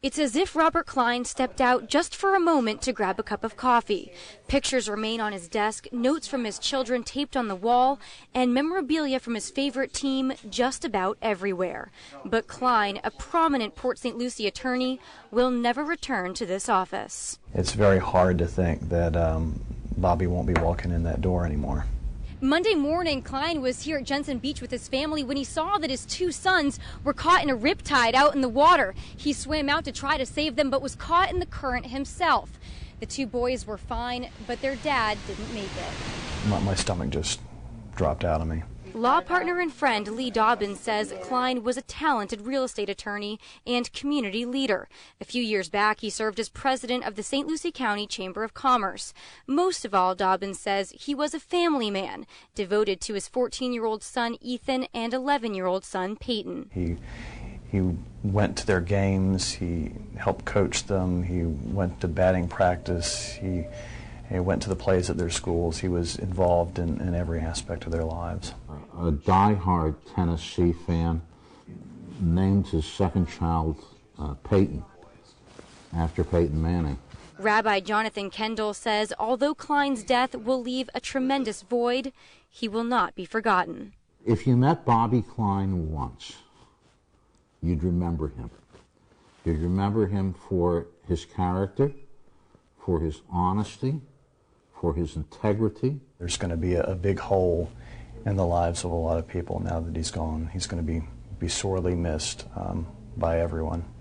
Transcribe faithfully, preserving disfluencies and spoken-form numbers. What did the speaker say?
It's as if Robert Klein stepped out just for a moment to grab a cup of coffee. Pictures remain on his desk, notes from his children taped on the wall, and memorabilia from his favorite team just about everywhere. But Klein, a prominent Port Saint Lucie attorney, will never return to this office. It's very hard to think that um, Bobby won't be walking in that door anymore. Monday morning, Klein was here at Jensen Beach with his family when he saw that his two sons were caught in a riptide out in the water. He swam out to try to save them, but was caught in the current himself. The two boys were fine, but their dad didn't make it. My, my stomach just dropped out of me. Law partner and friend Lee Dobbins says Klein was a talented real estate attorney and community leader. A few years back, he served as president of the Saint Lucie County Chamber of Commerce. Most of all, Dobbins says he was a family man, devoted to his fourteen-year-old son Ethan and eleven-year-old son Peyton. He, he went to their games, he helped coach them, he went to batting practice, he He went to the plays at their schools. He was involved in, in every aspect of their lives. A die-hard Tennessee fan named his second child uh, Peyton, after Peyton Manning. Rabbi Jonathan Kendall says although Klein's death will leave a tremendous void, he will not be forgotten. If you met Bobby Klein once, you'd remember him. You'd remember him for his character, for his honesty, for his integrity. There's going to be a, a big hole in the lives of a lot of people now that he's gone. He's going to be, be sorely missed um, by everyone.